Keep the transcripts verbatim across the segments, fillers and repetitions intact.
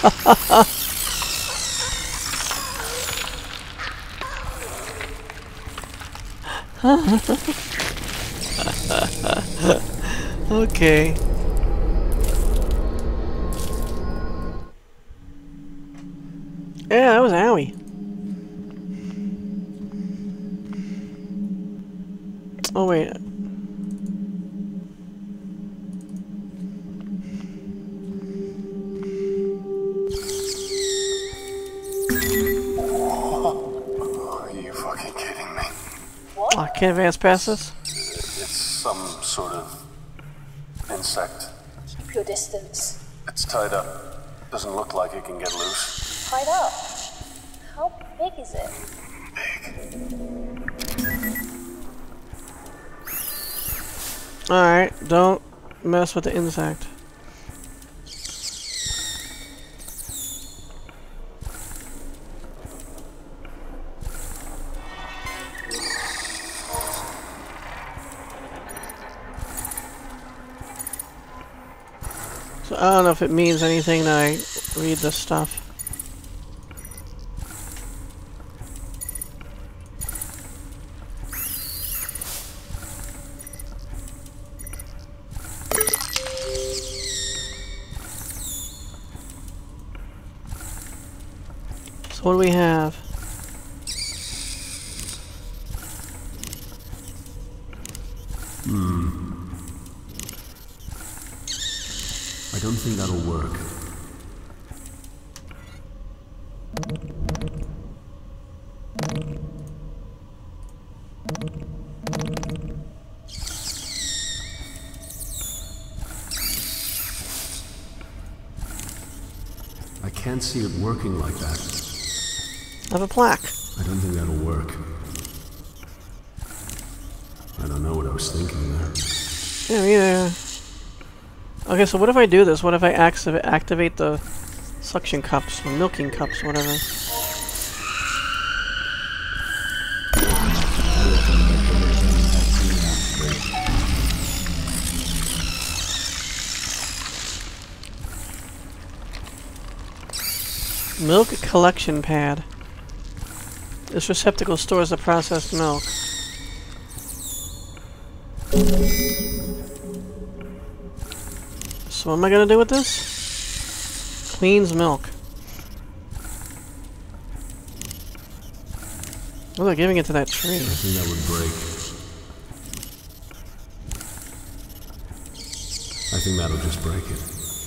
Okay. Yeah, that was owie. Oh wait. Are you fucking kidding me? What? I can't advance past this? It's some sort of insect. Keep your distance. It's tied up. Doesn't look like it can get loose. Tied up? How big is it? Alright, don't mess with the insect. So I don't know if it means anything that I read this stuff. So what do we have? Hmm. I don't think that'll work. I can't see it working like that. I have a plaque. I don't think that'll work. I don't know what I was thinking there. Yeah, me either. Okay, so what if I do this? What if I activ activate the suction cups, the milking cups, whatever? Milk collection pad. This receptacle stores the processed milk. So what am I gonna do with this? Cleans milk. Oh, they're giving it to that tree. I think that would break. I think that'll just break it.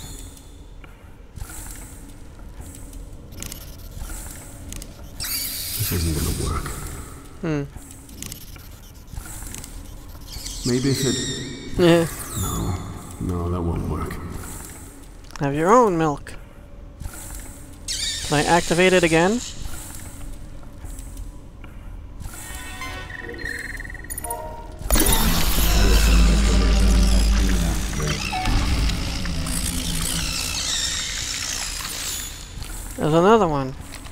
This isn't gonna work. Hmm. Maybe if it... Yeah. No. No, that won't work. Have your own milk. Can I activate it again? There's another one.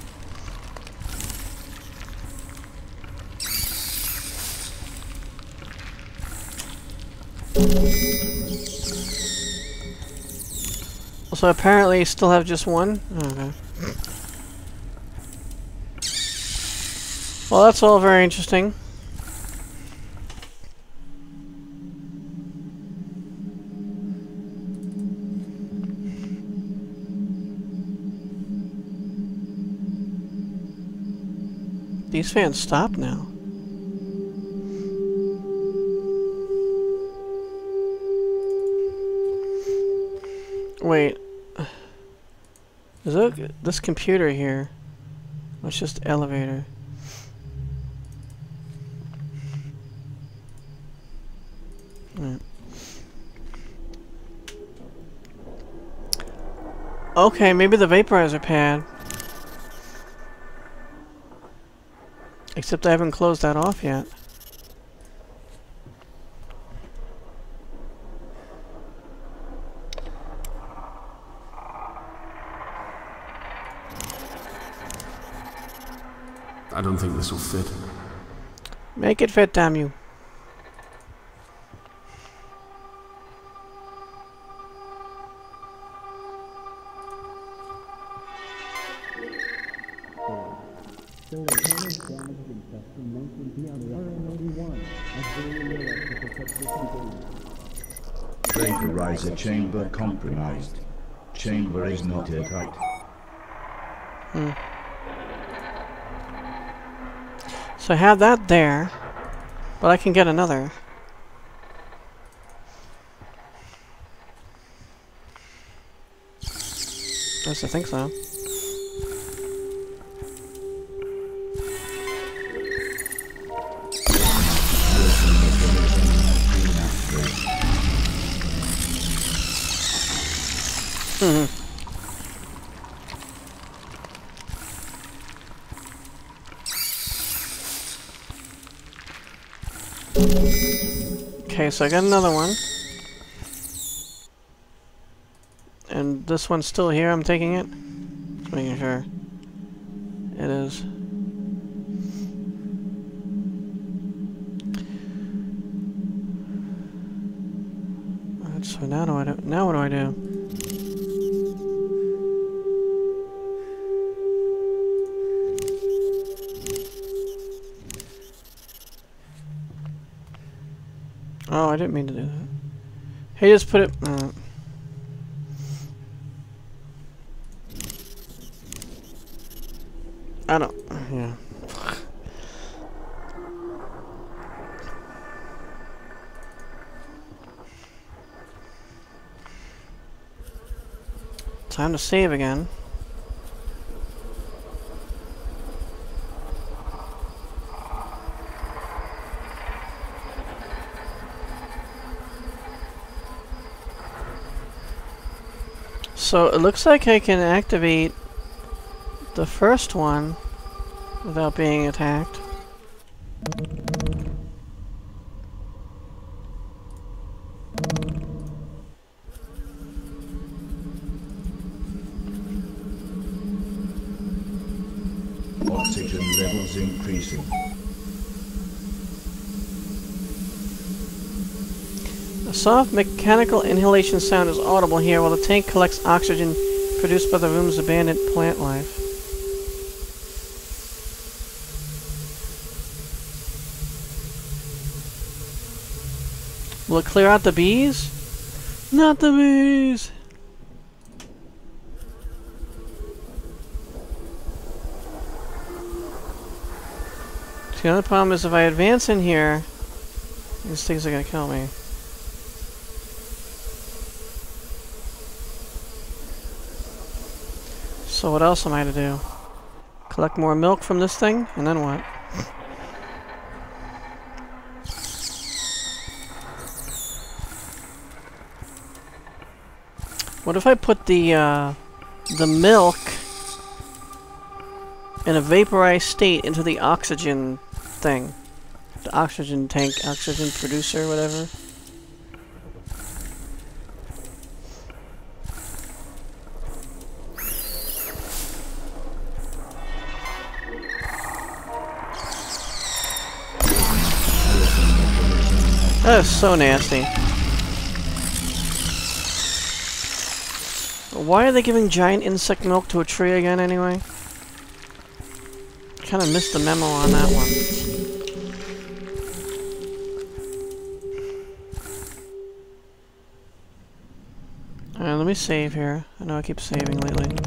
So apparently you still have just one? Okay. Well, that's all very interesting. These fans stop now. Wait. Is it this computer here? Oh, it's just elevator. Right. Okay, maybe the vaporizer pad. Except I haven't closed that off yet. I don't think this will fit. Make it fit, damn you. Vaporizer chamber compromised. Chamber is not airtight. Hmm. So I have that there, but I can get another. Yes, I think so. Mm-hmm. Okay, so I got another one. And this one's still here, I'm taking it? Just making sure. It is. Alright, so now do I do now what do I do? Oh, I didn't mean to do that. He just put it... Uh, I don't... Yeah. Time to save again. So it looks like I can activate the first one without being attacked. Oxygen levels increasing. A soft mechanical inhalation sound is audible here while the tank collects oxygen produced by the room's abandoned plant life. Will it clear out the bees? Not the bees! The other problem is if I advance in here, these things are gonna kill me. So what else am I to do? Collect more milk from this thing, and then what? What if I put the uh, the milk in a vaporized state into the oxygen thing? The oxygen tank, oxygen producer, whatever. That is so nasty. Why are they giving giant insect milk to a tree again, anyway? Kind of missed the memo on that one. Alright, let me save here. I know I keep saving lately.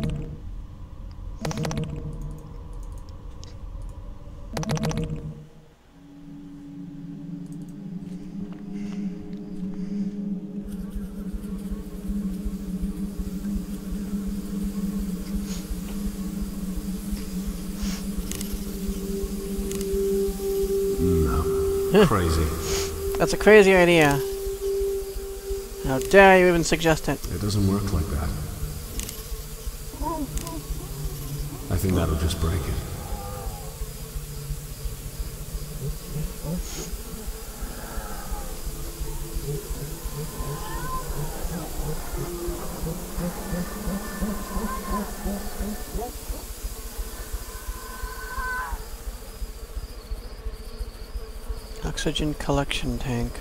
Crazy. That's a crazy idea. How dare you even suggest it? It doesn't work like that. I think that'll just break it. Oxygen collection tank.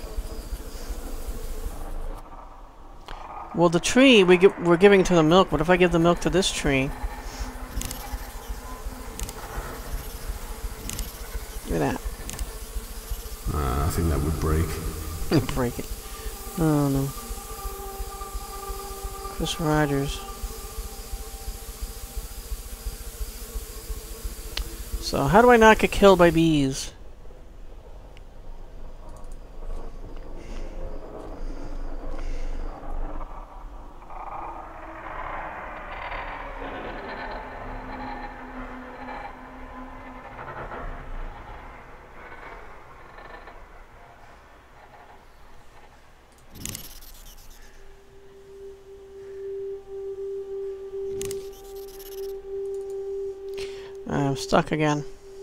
Well, the tree we gi we're giving to the milk. What if I give the milk to this tree? Break it. Oh no. Chris Rogers. So, how do I not get killed by bees? I'm stuck again.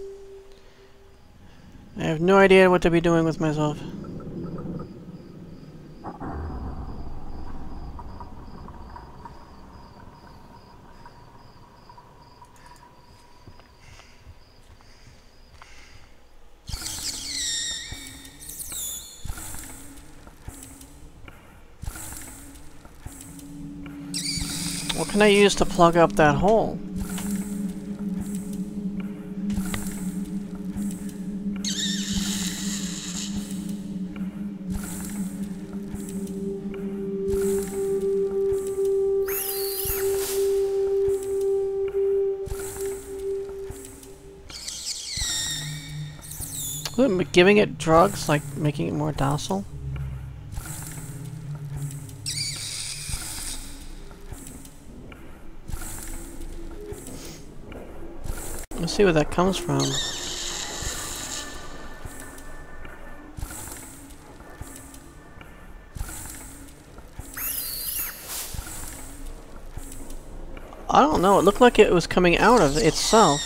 I have no idea what to be doing with myself. What can I use to plug up that hole? Giving it drugs, like making it more docile? Let's see where that comes from. I don't know, it looked like it was coming out of itself.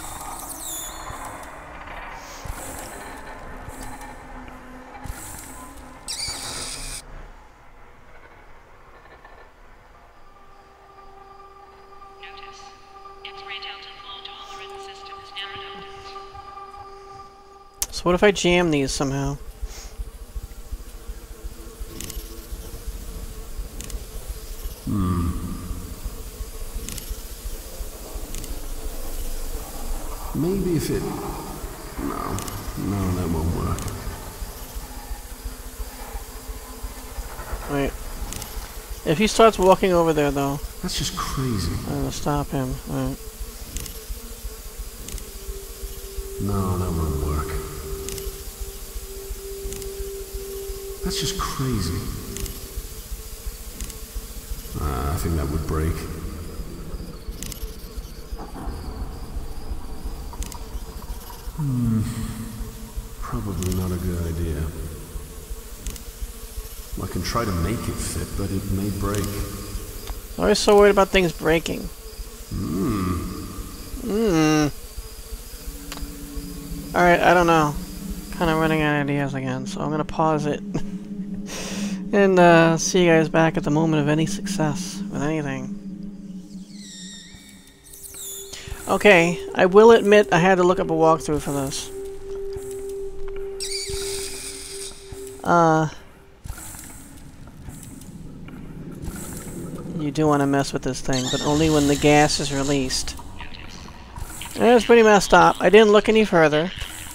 What if I jam these somehow? Hmm. Maybe if it... No. No, that won't work. Wait. If he starts walking over there, though... That's just crazy. I'm gonna stop him. Alright. No, that won't work. That's just crazy. Uh, I think that would break. Hmm. Probably not a good idea. I can try to make it fit, but it may break. I'm always so worried about things breaking. Hmm. Hmm. Alright, I don't know. Kind of running out of ideas again, so I'm gonna pause it. And uh, see you guys back at the moment of any success with anything. Okay, I will admit I had to look up a walkthrough for this. Uh, you do want to mess with this thing, but only when the gas is released. And it's pretty messed up. I didn't look any further.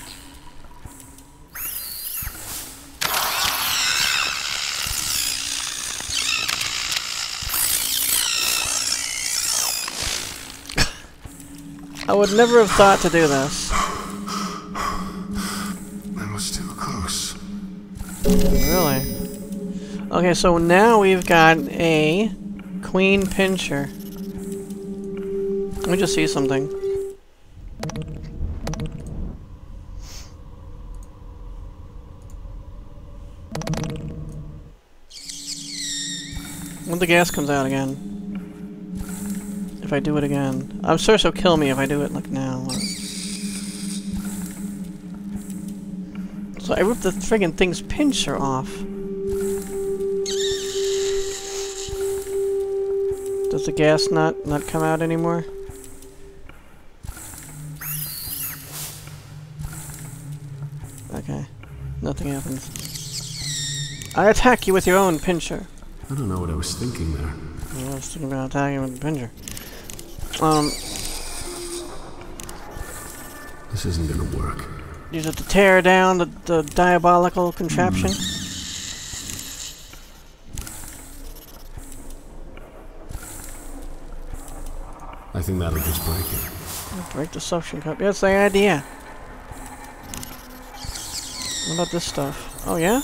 I would never have thought to do this. That was too close. Really? Okay, so now we've got a queen pincher. Let me just see something. When the gas comes out again. If I do it again. I'm sure she'll kill me if I do it like now. So I ripped the friggin' thing's pincher off. Does the gas not, not come out anymore? Okay. Nothing happens. I attack you with your own pincher. I don't know what I was thinking there. I was thinking about attacking with the pincher. Um, this isn't gonna work. use it to tear down the, the diabolical contraption. Mm. I think that'll just break it. Break the suction cup. Yeah, that's the idea. What about this stuff? Oh, yeah?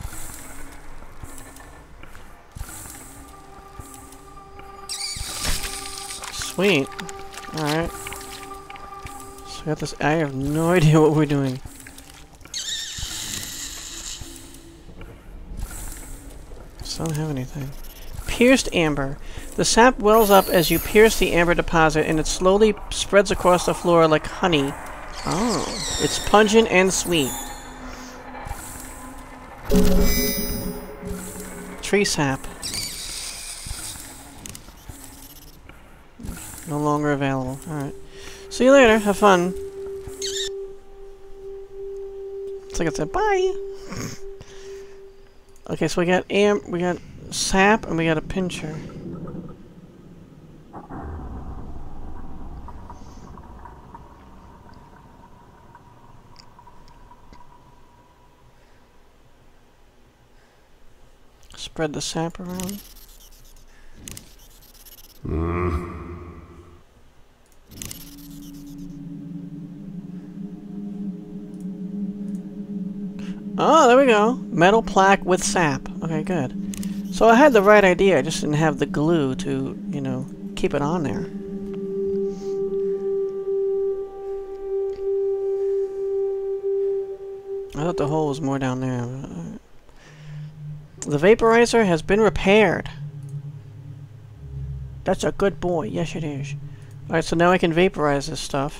Sweet. Alright. So we got this. I have no idea what we're doing. Still don't have anything. Pierced amber. The sap wells up as you pierce the amber deposit, and it slowly spreads across the floor like honey. Oh. It's pungent and sweet. Tree sap. No longer available. Alright. See you later. Have fun. It's like it said, bye! Okay, so we got am we got sap and we got a pincher. Spread the sap around. Mm. Oh, there we go. Metal plaque with sap. Okay, good. So I had the right idea, I just didn't have the glue to, you know, keep it on there. I thought the hole was more down there. The vaporizer has been repaired. That's a good boy. Yes, it is. Alright, so now I can vaporize this stuff.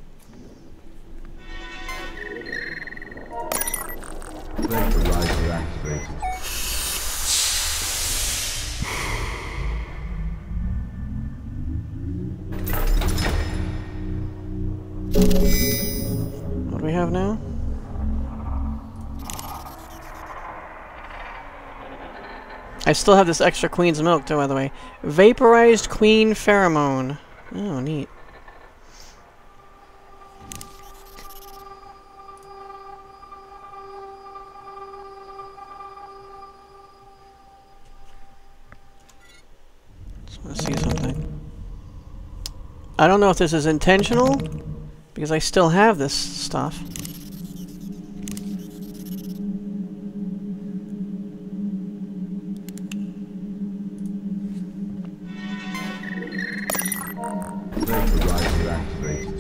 Vaporizer activated. What do we have now? I still have this extra queen's milk too, by the way. Vaporized queen pheromone. Oh, neat. Just want to see something. I don't know if this is intentional, because I still have this stuff. Vaporizer activated.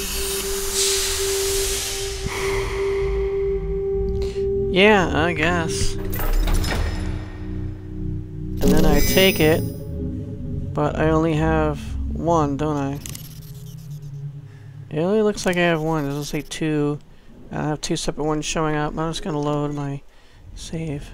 Yeah, I guess. And then I take it, but I only have one, don't I? It only looks like I have one. It doesn't say two. I have two separate ones showing up. I'm just gonna load my save.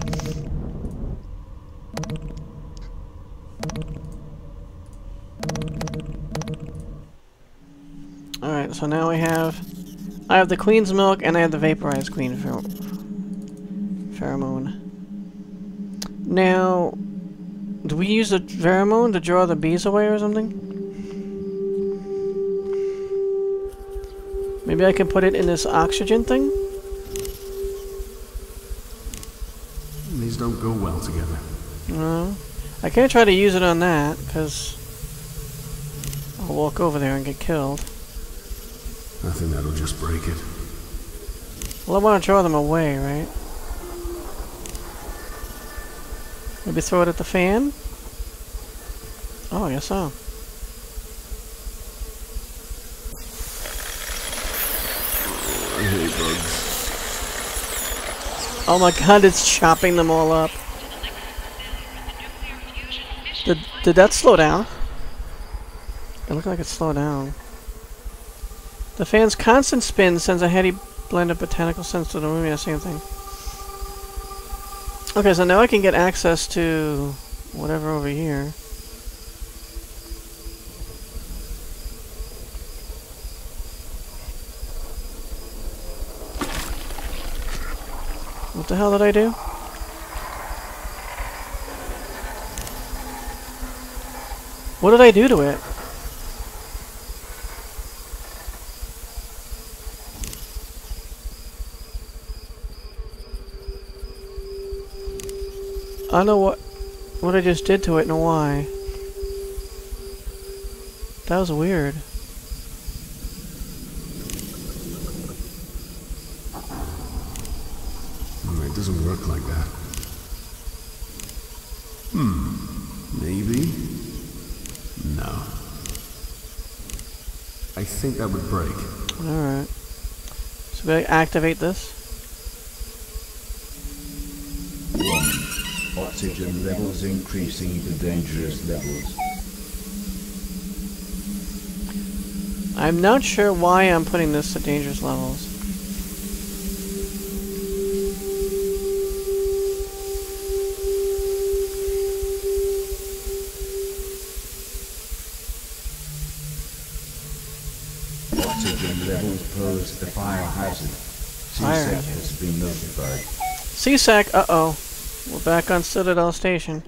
Alright, so now I have I have the queen's milk and I have the vaporized queen pher pheromone. Now, do we use the pheromone to draw the bees away or something? Maybe I can put it in this oxygen thing? These don't go well together. No. I can't try to use it on that, because I'll walk over there and get killed. I think that'll just break it. Well, I want to draw them away, right? Maybe throw it at the fan? Oh, I guess so. I hate bugs. Oh my god, it's chopping them all up. Did, did that slow down? It looked like it slowed down. The fan's constant spin sends a heady blend of botanical scents to the room. Yeah, same thing. Okay, so now I can get access to whatever over here. What the hell did I do? What did I do to it? I don't know what what I just did to it and why. That was weird. Oh, it doesn't work like that. Hmm. Maybe? No. I think that would break. Alright. So we activate this. one. Oxygen levels increasing to dangerous levels. I'm not sure why I'm putting this to dangerous levels. Oxygen levels pose a fire hazard. Fire C SEC hazard. has been notified. C SEC, uh-oh. We're back on Citadel Station.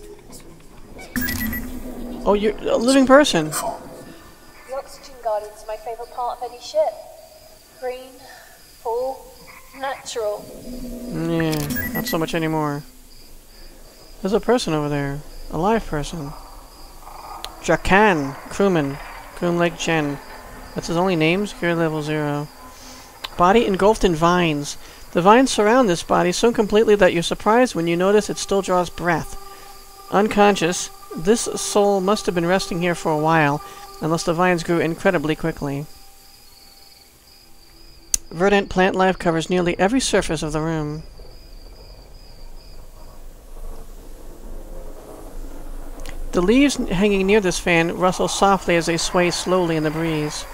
Oh, you're a living person. The oxygen guardian's my favourite part of any ship. Green, full, natural. Yeah, not so much anymore. There's a person over there. A live person. Jacan, crewman. Groomlake Jen. That's his only name, security level zero. Body engulfed in vines. The vines surround this body so completely that you're surprised when you notice it still draws breath. Unconscious, this soul must have been resting here for a while, unless the vines grew incredibly quickly. Verdant plant life covers nearly every surface of the room. The leaves hanging near this fan rustle softly as they sway slowly in the breeze.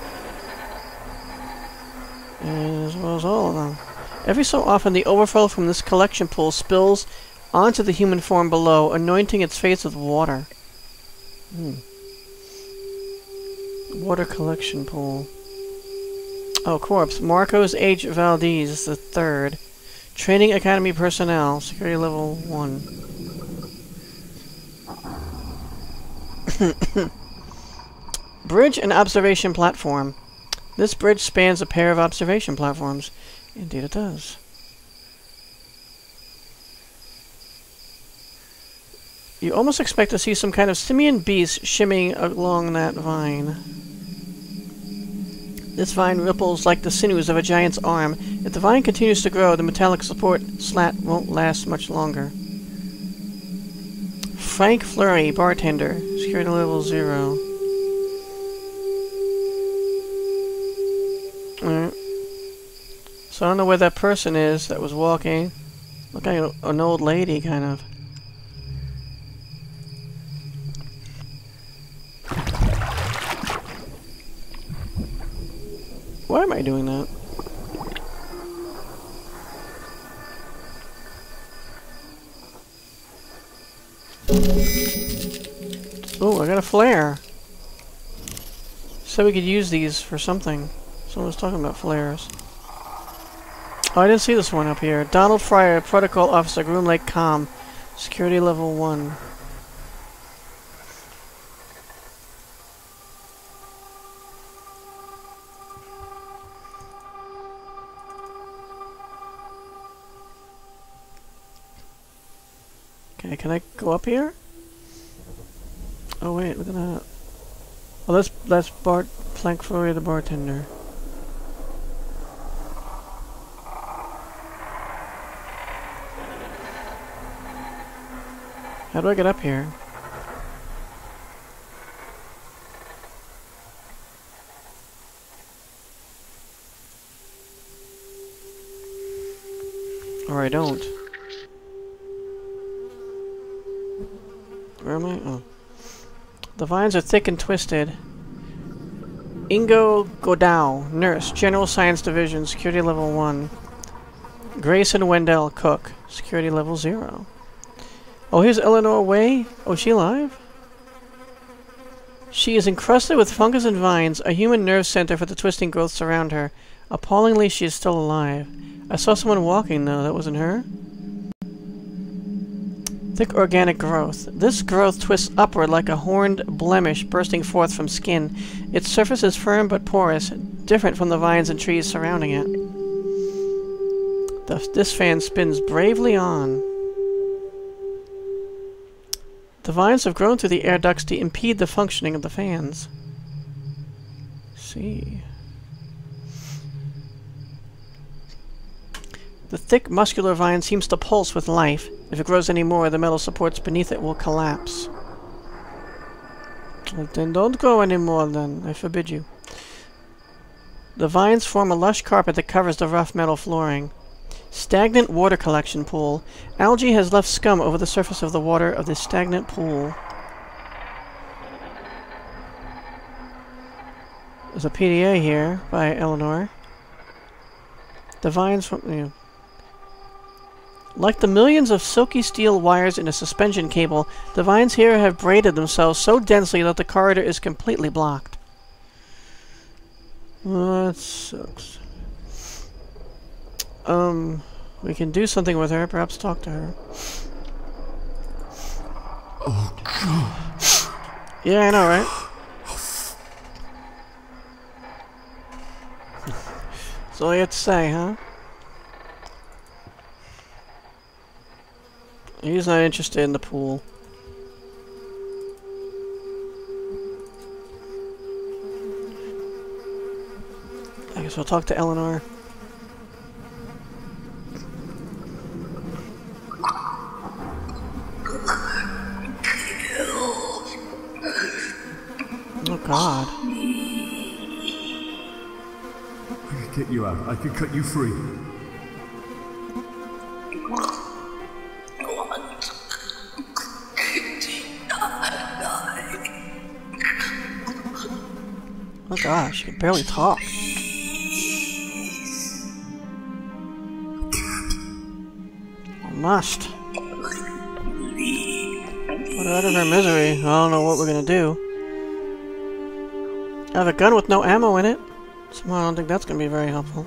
As well as all of them. Every so often the overflow from this collection pool spills onto the human form below, anointing its face with water. Hmm. Water collection pool. Oh, corpse. Marcos H. Valdez the third. Training Academy personnel. Security level one. Bridge and observation platform. This bridge spans a pair of observation platforms. Indeed it does. You almost expect to see some kind of simian beast shimmying along that vine. This vine ripples like the sinews of a giant's arm. If the vine continues to grow, the metallic support slat won't last much longer. Frank Flurry, bartender. Security level zero. Alright. So I don't know where that person is that was walking. Look like an old lady, kind of. Why am I doing that? Oh, I got a flare. Said we could use these for something. Someone was talking about flares. Oh, I didn't see this one up here. Donald Fryer, Protocol Officer, Groomlake Com. Security level one. Okay, can I go up here? Oh wait, look at that. Oh, that's that's Bart Plank Flurry, the bartender. How do I get up here? Or I don't. Where am I? Oh. The vines are thick and twisted. Ingo Godau, Nurse, General Science Division, Security Level one. Grayson Wendell, Cook, Security Level zero. Oh, here's Eleanor Way. Oh, is she alive? She is encrusted with fungus and vines, a human nerve center for the twisting growths around her. Appallingly, she is still alive. I saw someone walking, though. That wasn't her? Thick organic growth. This growth twists upward like a horned blemish bursting forth from skin. Its surface is firm but porous, different from the vines and trees surrounding it. The, this fan spins bravely on. The vines have grown through the air ducts to impede the functioning of the fans. see. The thick, muscular vine seems to pulse with life. If it grows any more, the metal supports beneath it will collapse. Well, then don't grow anymore, then. I forbid you. The vines form a lush carpet that covers the rough metal flooring. Stagnant water collection pool. Algae has left scum over the surface of the water of this stagnant pool. There's a P D A here by Eleanor. The vines from... You know, like the millions of silky steel wires in a suspension cable, the vines here have braided themselves so densely that the corridor is completely blocked. Well, that sucks. Um, we can do something with her, perhaps talk to her. Oh, God. Yeah, I know, right? That's all you have to say, huh? He's not interested in the pool. I guess we'll talk to Eleanor. Oh, God. I could get you out. I could cut you free. Oh gosh, you can barely talk. I must. Put her out of her misery. I don't know what we're gonna do. I have a gun with no ammo in it. So I don't think that's gonna be very helpful.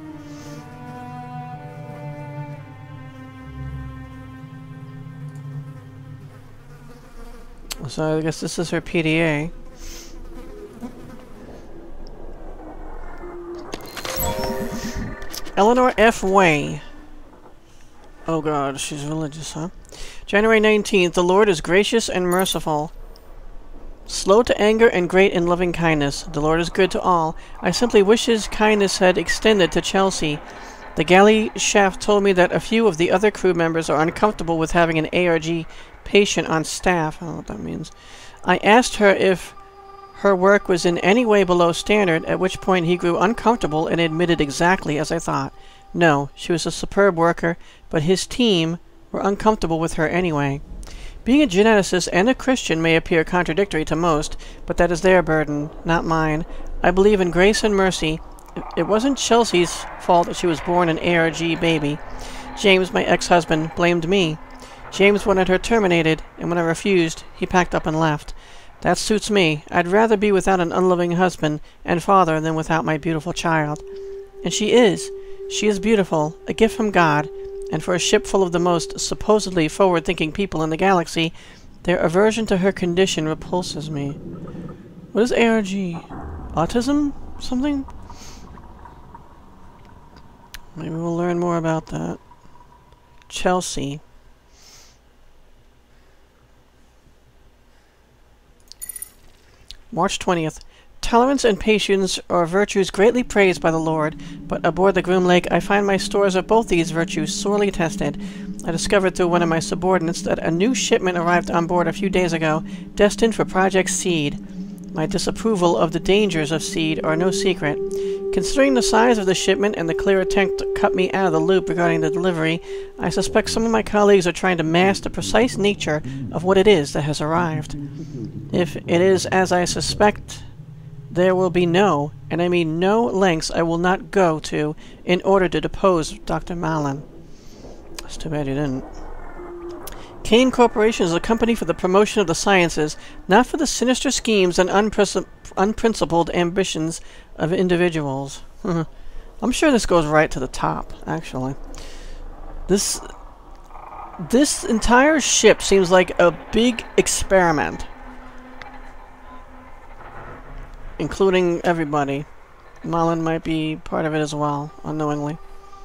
So I guess this is her P D A. Eleanor F. Way. Oh god, she's religious, huh? January nineteenth. The Lord is gracious and merciful, slow to anger and great in loving kindness. The Lord is good to all. I simply wish his kindness had extended to Chelsea. The galley shaft told me that a few of the other crew members are uncomfortable with having an A R G patient on staff. I don't know what that means. I asked her if her work was in any way below standard, at which point he grew uncomfortable and admitted exactly as I thought. No, she was a superb worker, but his team were uncomfortable with her anyway. Being a geneticist and a Christian may appear contradictory to most, but that is their burden, not mine. I believe in grace and mercy. It wasn't Chelsea's fault that she was born an A R G baby. James, my ex-husband, blamed me. James wanted her terminated, and when I refused, he packed up and left. That suits me. I'd rather be without an unloving husband and father than without my beautiful child. And she is. She is beautiful, a gift from God, and for a ship full of the most supposedly forward-thinking people in the galaxy, their aversion to her condition repulses me. What is A R G? Autism? Something? Maybe we'll learn more about that. Chelsea. March twentieth. Tolerance and patience are virtues greatly praised by the Lord, but aboard the Groomlake I find my stores of both these virtues sorely tested. I discovered through one of my subordinates that a new shipment arrived on board a few days ago, destined for Project Seed. My disapproval of the dangers of Seed are no secret. Considering the size of the shipment and the clear attempt to cut me out of the loop regarding the delivery, I suspect some of my colleagues are trying to mask the precise nature of what it is that has arrived. If it is as I suspect, there will be no, and I mean no, lengths I will not go to in order to depose Doctor Malin. That's too bad you didn't. Kane Corporation is a company for the promotion of the sciences, not for the sinister schemes and unprincip unprincipled ambitions of individuals. I'm sure this goes right to the top, actually. This, this entire ship seems like a big experiment, including everybody. Malin might be part of it as well, unknowingly.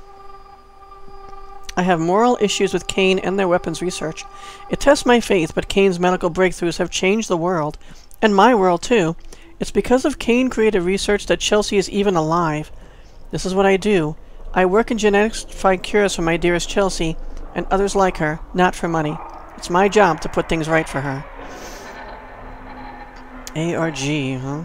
I have moral issues with Kane and their weapons research. It tests my faith, but Kane's medical breakthroughs have changed the world. And my world, too. It's because of Kane-created research that Chelsea is even alive. This is what I do. I work in genetics to find cures for my dearest Chelsea, and others like her, not for money. It's my job to put things right for her. A R G, huh?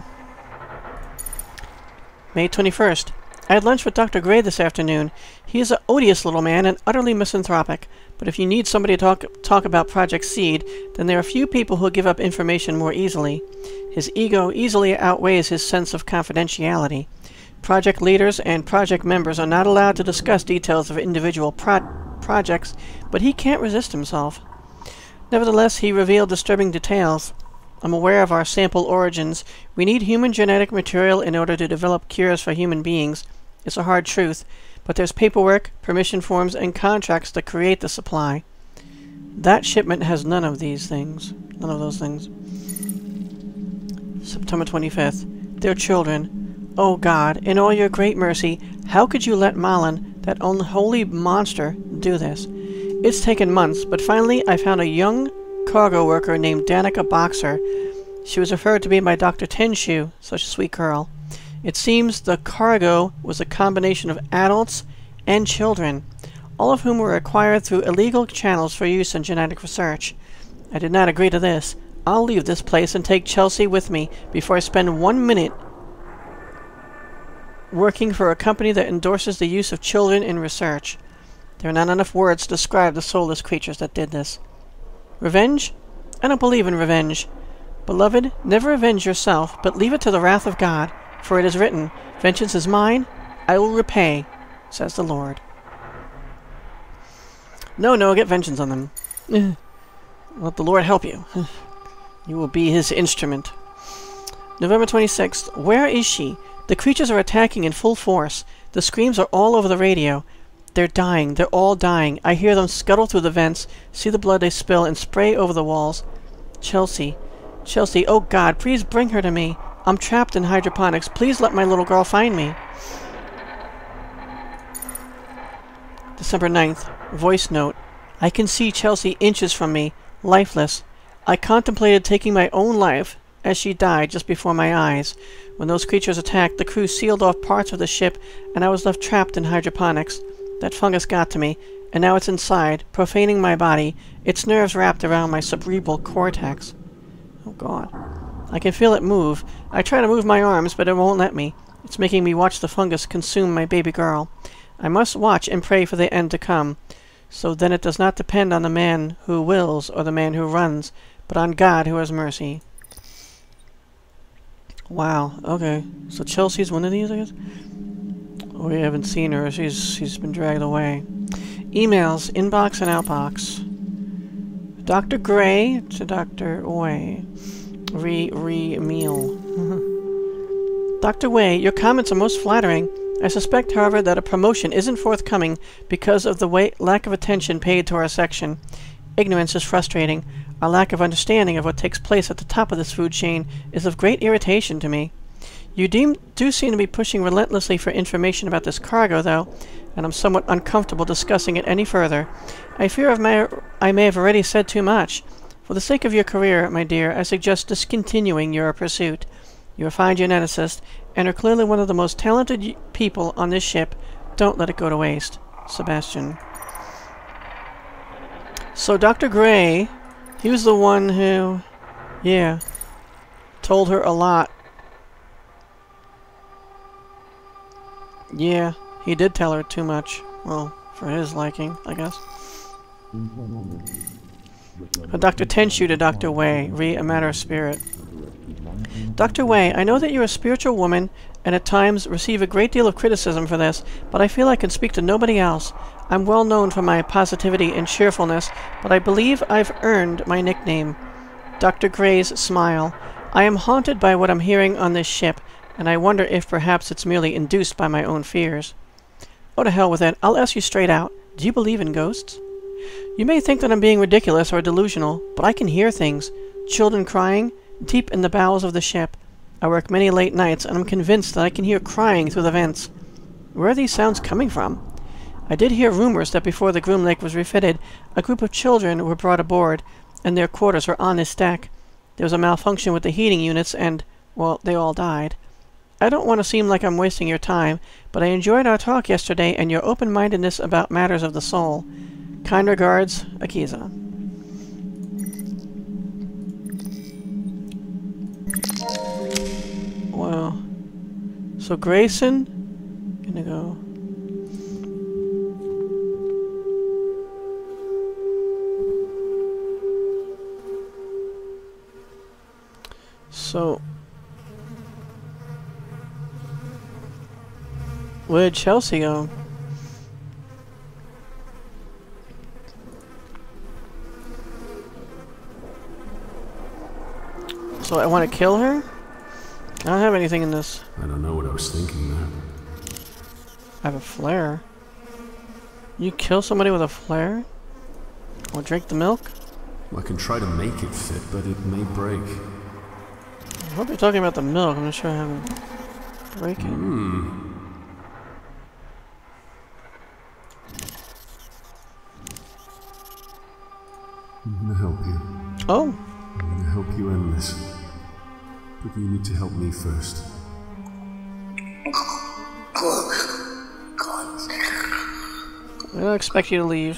May twenty-first. I had lunch with Doctor Gray this afternoon. He is an odious little man and utterly misanthropic. But if you need somebody to talk, talk about Project Seed, then there are few people who give up information more easily. His ego easily outweighs his sense of confidentiality. Project leaders and project members are not allowed to discuss details of individual pro projects, but he can't resist himself. Nevertheless, he revealed disturbing details. I'm aware of our sample origins. We need human genetic material in order to develop cures for human beings. It's a hard truth, but there's paperwork, permission forms, and contracts to create the supply. That shipment has none of these things. None of those things. September twenty-fifth. Dear children, oh God, in all your great mercy, how could you let Malin, that unholy monster, do this? It's taken months, but finally I found a young cargo worker named Danica Boxer. She was referred to me by Doctor Tenshu, such a sweet girl. It seems the cargo was a combination of adults and children, all of whom were acquired through illegal channels for use in genetic research. I did not agree to this. I'll leave this place and take Chelsea with me before I spend one minute working for a company that endorses the use of children in research. There are not enough words to describe the soulless creatures that did this. Revenge? I don't believe in revenge. Beloved, never avenge yourself, but leave it to the wrath of God, for it is written, vengeance is mine, I will repay, says the Lord. No, no, get vengeance on them. Let the Lord help you. You will be his instrument. November twenty-sixth. Where is she? The creatures are attacking in full force. The screams are all over the radio. They're dying. They're all dying. I hear them scuttle through the vents, see the blood they spill, and spray over the walls. Chelsea. Chelsea, oh God, please bring her to me. I'm trapped in hydroponics. Please let my little girl find me. December ninth. Voice note. I can see Chelsea inches from me, lifeless. I contemplated taking my own life as she died just before my eyes. When those creatures attacked, the crew sealed off parts of the ship, and I was left trapped in hydroponics. That fungus got to me, and now it's inside, profaning my body, its nerves wrapped around my cerebral cortex. Oh God. I can feel it move. I try to move my arms, but it won't let me. It's making me watch the fungus consume my baby girl. I must watch and pray for the end to come. So then it does not depend on the man who wills or the man who runs, but on God who has mercy. Wow, okay. So Chelsea's one of these, I guess? We haven't seen her. She's she's been dragged away. Emails, inbox and outbox. Doctor Gray to Doctor Way. Re re meal. Doctor Way, your comments are most flattering. I suspect, however, that a promotion isn't forthcoming because of the way lack of attention paid to our section. Ignorance is frustrating. Our lack of understanding of what takes place at the top of this food chain is of great irritation to me. You deem, do seem to be pushing relentlessly for information about this cargo, though, and I'm somewhat uncomfortable discussing it any further. I fear of my, I may have already said too much. For the sake of your career, my dear, I suggest discontinuing your pursuit. You're a fine geneticist, and are clearly one of the most talented people on this ship. Don't let it go to waste. Sebastian. So Doctor Gray, he was the one who, yeah, told her a lot. Yeah, he did tell her too much. Well, for his liking, I guess. But Doctor Tenshu to Doctor Way, re a matter of spirit. Doctor Way, I know that you're a spiritual woman, and at times receive a great deal of criticism for this, but I feel I can speak to nobody else. I'm well known for my positivity and cheerfulness, but I believe I've earned my nickname. Doctor Gray's smile. I am haunted by what I'm hearing on this ship, and I wonder if perhaps it's merely induced by my own fears. Oh, to hell with it. I'll ask you straight out. Do you believe in ghosts? You may think that I'm being ridiculous or delusional, but I can hear things. Children crying, deep in the bowels of the ship. I work many late nights, and I'm convinced that I can hear crying through the vents. Where are these sounds coming from? I did hear rumors that before the Groomlake was refitted, a group of children were brought aboard, and their quarters were on this deck. There was a malfunction with the heating units, and well, they all died. I don't want to seem like I'm wasting your time, but I enjoyed our talk yesterday and your open-mindedness about matters of the soul. Kind regards, Akiza. Well, so Grayson, gonna go. So, where'd Chelsea go? So I want to kill her? I don't have anything in this. I don't know what I was thinking there. I have a flare. You kill somebody with a flare? Or drink the milk? I can try to make it fit, but it may break. I hope you're talking about the milk. I'm not sure how to break it. Hmm. I'm gonna help you. Oh! I'm gonna help you end this. But you need to help me first. I don't expect you to leave.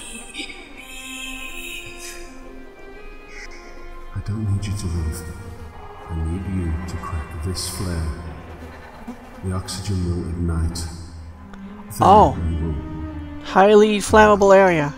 I don't need you to leave. I need you to crack this flare. The oxygen will ignite. Then Oh! you will. Highly flammable area.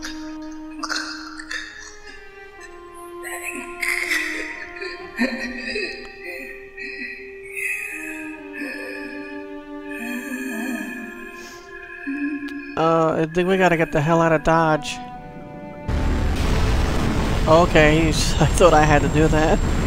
Uh, I think we gotta get the hell out of Dodge. Okay, he's, I thought I had to do that.